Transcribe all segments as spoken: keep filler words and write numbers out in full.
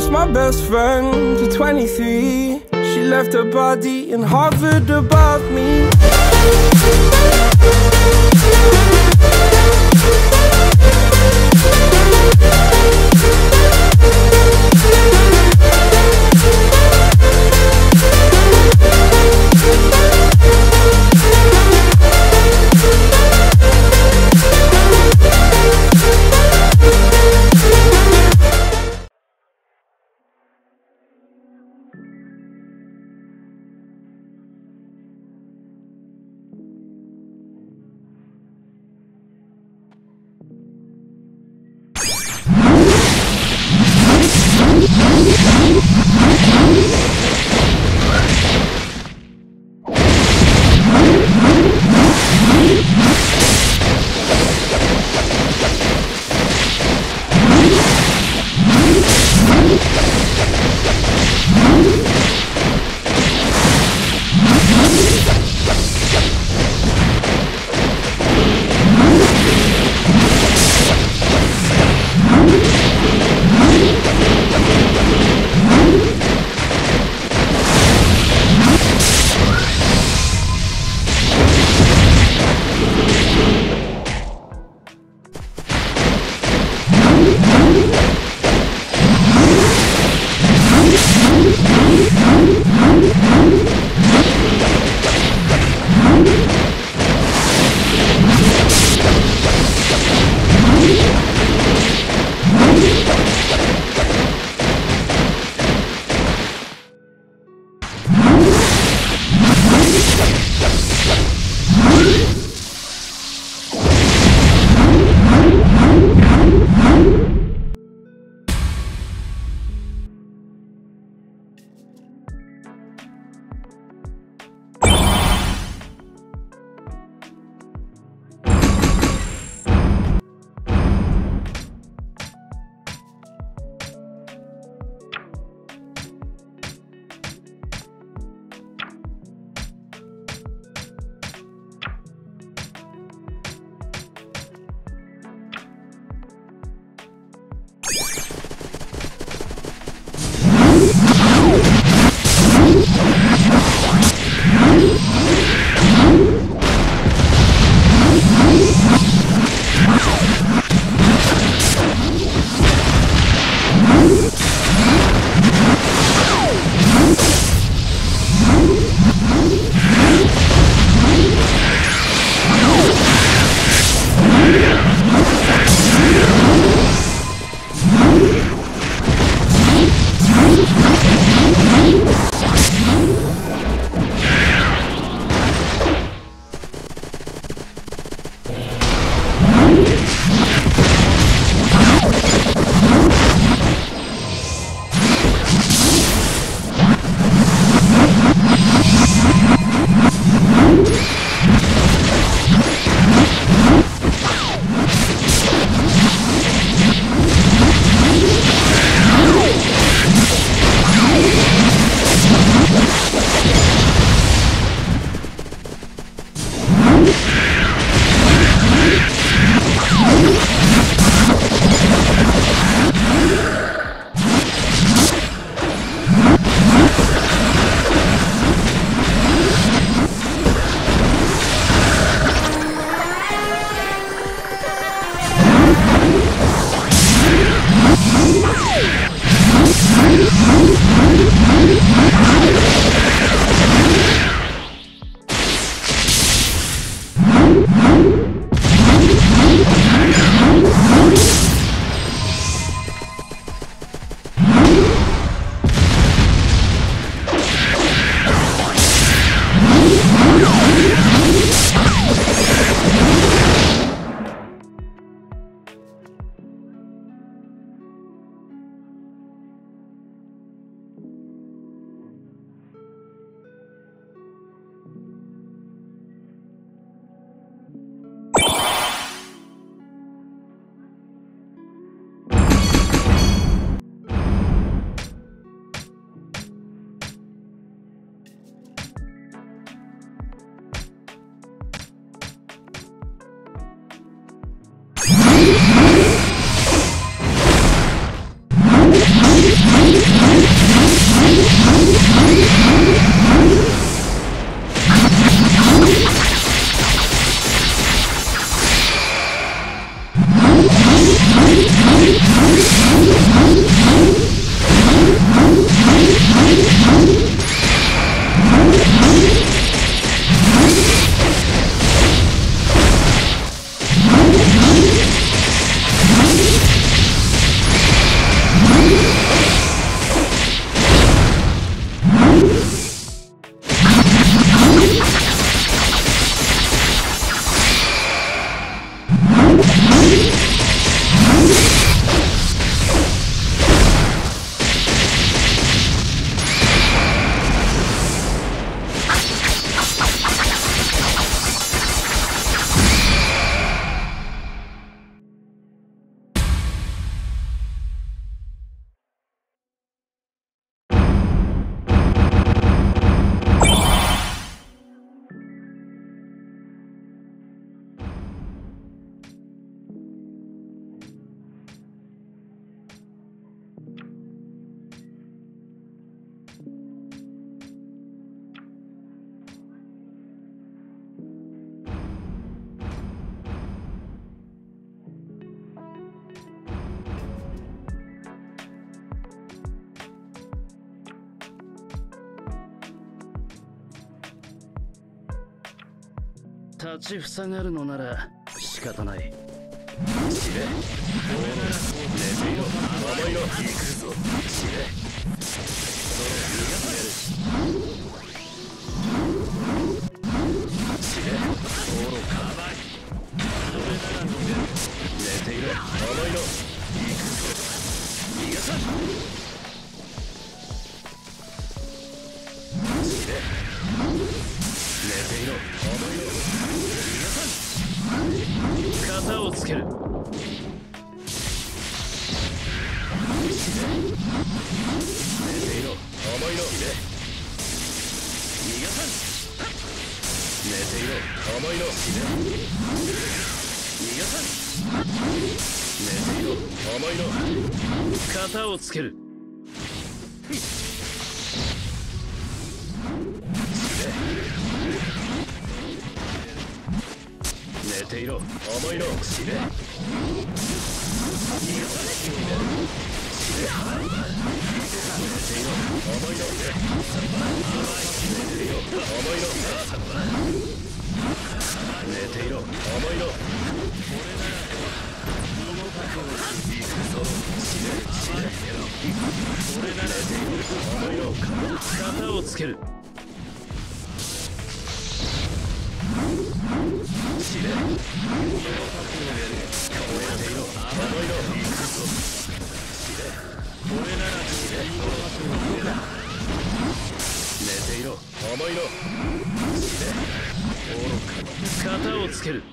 lost my best friend to twenty-three. She left her body in Harvard above me. You 立ちふさがるのなら仕方ない。 知れ。俺なら寝ていろ。甘いの。行くぞ。知れ。逃がされる。知れ。愚か。俺なら寝ていろ。甘いの。行くぞ。逃がさん。知れ。寝ていろ。甘いの。逃がさん。 型をつける。 寝ていろ。甘いの。逃がさん。寝ていろ。甘いの。逃がさん。寝ていろ。甘いの。 型をつける。 寝ていろ。甘いの。死ね。逃がされ。死ね。寝ていろ。甘いの。寝ていろ。甘いの。寝ていろ。甘いの。行くぞ。死ね。死ね。俺なら寝ていろ。甘いの。 型をつける。 死ね。寝ていろ。甘いの。行くぞ。死ね。 俺なら死ね。寝ていろ。甘いの。死ね。愚か。 型をつける。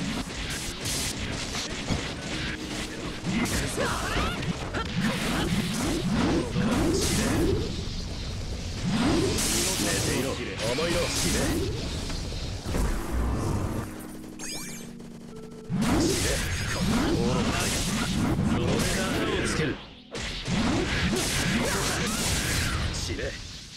行くぞ。死ね。寝ていろ。甘いの。死ね。 俺が型をつける。 死ね。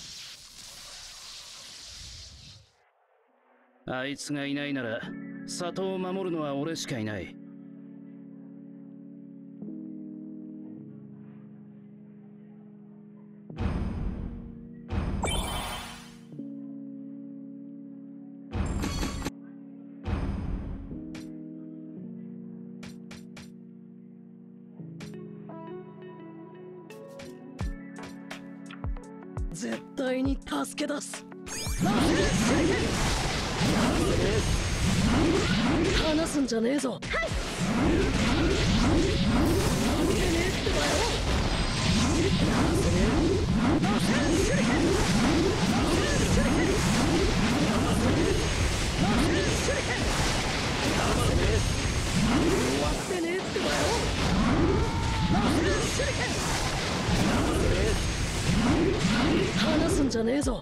あいつがいないなら里を守るのは俺しかいない。 絶対に助け出す。離すんじゃねえぞ。はい。なんでねえってばよ。終わってねえってばよ。離すんじゃねえぞ。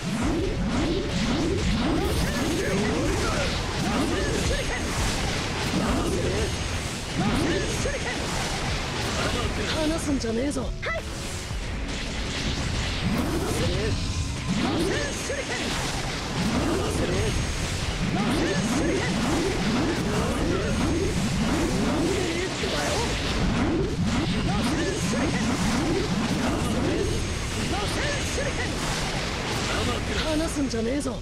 離すんじゃねえぞ。離すんじゃねえぞ。はい。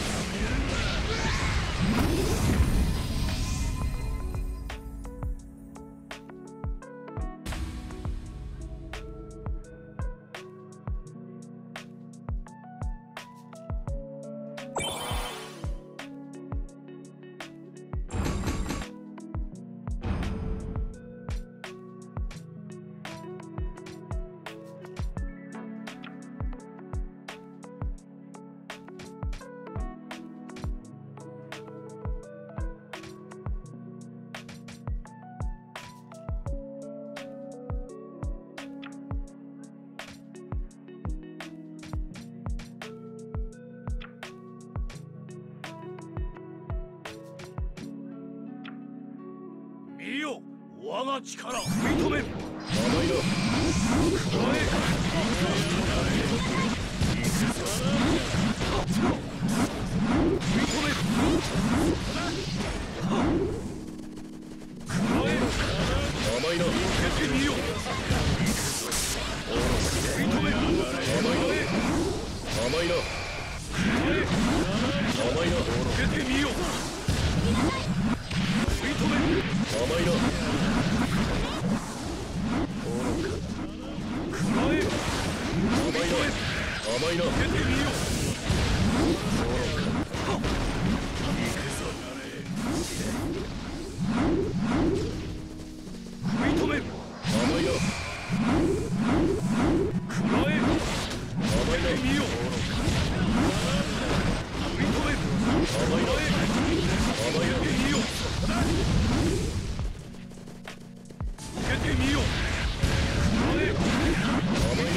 見よ、我が力認める。甘いの。加え。行くぞ。認める。加え。甘いの。受けてみよ。行くぞ。認める。甘いの。甘いの。加え。甘いの。受けてみよ。 甘いな。出てみよう。食い止める。甘いな。食らえ。甘いな。見よう。食い止める。甘いな。甘いな。見よう。受けてみよう。食らえ。甘いな。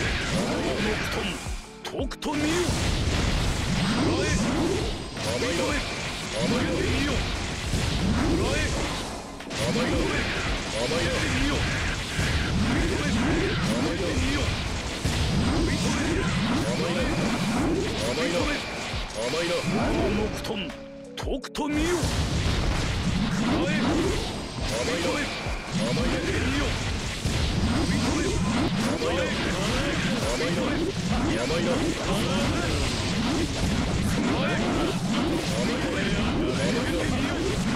とくと見よう。食らえ。甘いな。甘いな。見よう。食らえ。甘いな。甘いな。見よう。食い止め。甘いな。見よう。食い止め。甘いな。甘いな。甘いな。木遁。とくと見よう。食らえ。甘いな。甘いな。見よう。食い止め。甘いな。甘いな。甘いな。食らえ。甘いな。甘いな。見よう。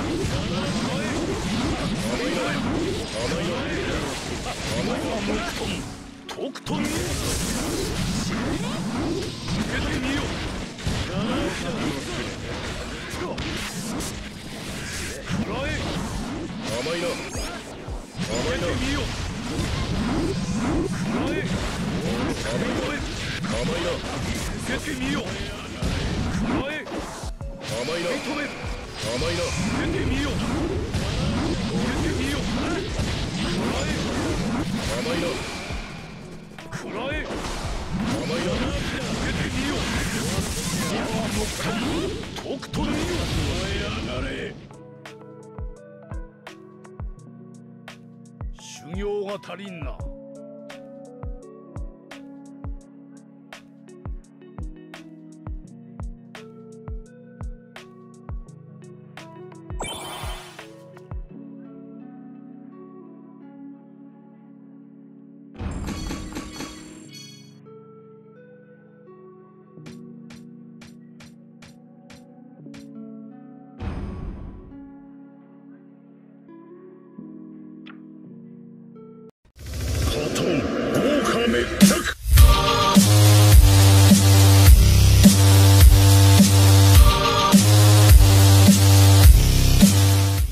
甘いな。甘いな。甘いな。木遁。とくと見よう。受けてみよう。食らえ。甘いな。甘いな。見よう。食らえ。甘いな。甘いな。受けてみよう。食らえ。甘いな。甘いな。受けてみよう。受けてみよう。食らえ。甘いな。食らえ。甘いな。受けてみよう。とくと見よう。やがれ。修行が足りんな。